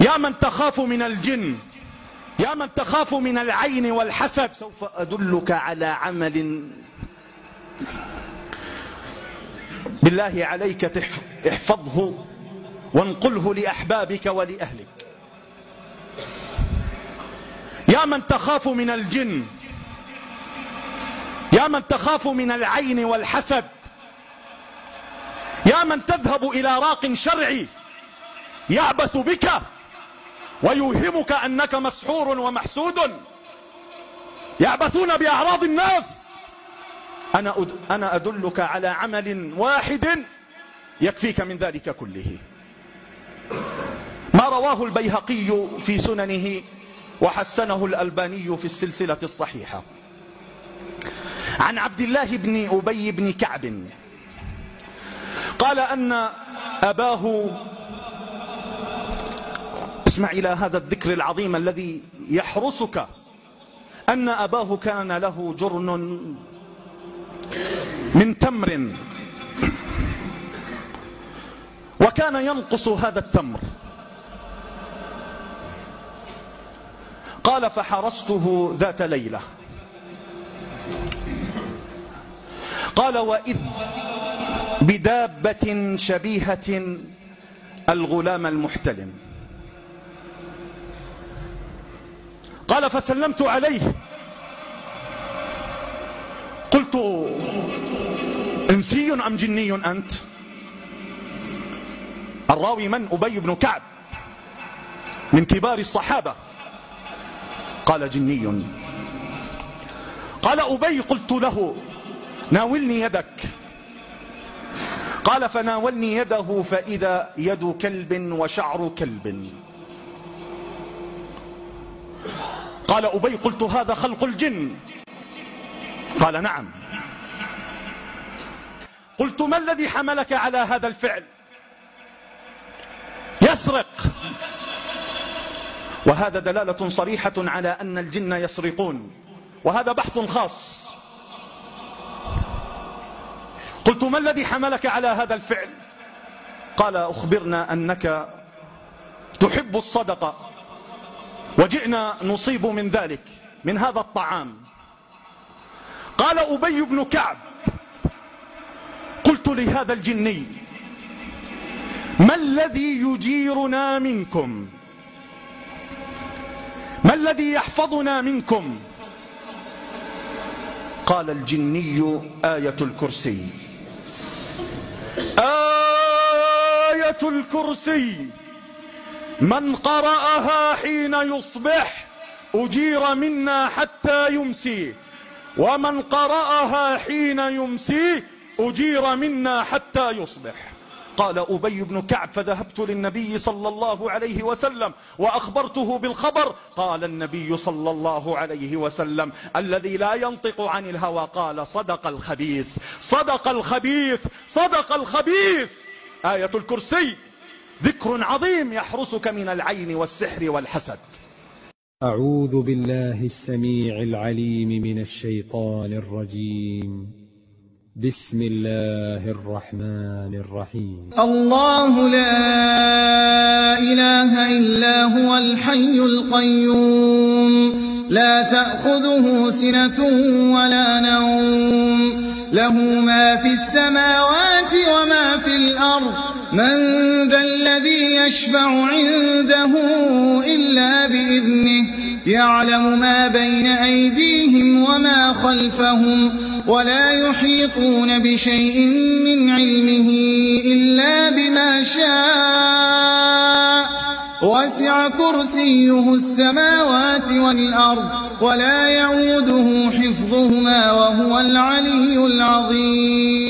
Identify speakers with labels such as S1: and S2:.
S1: يا من تخاف من الجن، يا من تخاف من العين والحسد، سوف أدلك على عمل بالله عليك احفظه وانقله لأحبابك ولأهلك. يا من تخاف من الجن، يا من تخاف من العين والحسد، يا من تذهب إلى راق شرعي يعبث بك ويوهمك أنك مسحور ومحسود، يعبثون بأعراض الناس. أنا أدلك على عمل واحد يكفيك من ذلك كله. ما رواه البيهقي في سننه وحسنه الألباني في السلسلة الصحيحة عن عبد الله بن أبي بن كعب قال أن أباه، اسمع إلى هذا الذكر العظيم الذي يحرسك، أن أباه كان له جرن من تمر وكان ينقص هذا التمر. قال فحرسته ذات ليلة، قال وإذ بدابة شبيهة الغلام المحتلم، قال فسلمت عليه قلت إنسي أم جني أنت؟ الراوي من؟ أبي بن كعب من كبار الصحابة. قال جني. قال أبي قلت له ناولني يدك، قال فناولني يده فإذا يد كلب وشعر كلب. قال أبي قلت هذا خلق الجن؟ قال نعم. قلت ما الذي حملك على هذا الفعل؟ يسرق، وهذا دلالة صريحة على أن الجن يسرقون، وهذا بحث خاص. قلت ما الذي حملك على هذا الفعل؟ قال أخبرنا أنك تحب الصدقة وجئنا نصيب من ذلك من هذا الطعام. قال أبي بن كعب قلت لهذا الجني ما الذي يجيرنا منكم؟ ما الذي يحفظنا منكم؟ قال الجني آية الكرسي. آية الكرسي من قرأها حين يصبح أجير منا حتى يمسي، ومن قرأها حين يمسي أجير منا حتى يصبح. قال أبي بن كعب فذهبت للنبي صلى الله عليه وسلم وأخبرته بالخبر. قال النبي صلى الله عليه وسلم الذي لا ينطق عن الهوى قال صدق الخبيث، صدق الخبيث، صدق الخبيث. آية الكرسي ذكر عظيم يحرسك من العين والسحر والحسد.
S2: أعوذ بالله السميع العليم من الشيطان الرجيم. بسم الله الرحمن الرحيم.
S3: الله لا إله إلا هو الحي القيوم لا تأخذه سنة ولا نوم له ما في السماوات وما في الأرض من ذا الذي يشفع عنده إلا بإذنه يعلم ما بين أيديهم وما خلفهم ولا يحيطون بشيء من علمه إلا بما شاء وسع كرسيه السماوات والأرض ولا يؤوده حفظهما وهو العلي العظيم.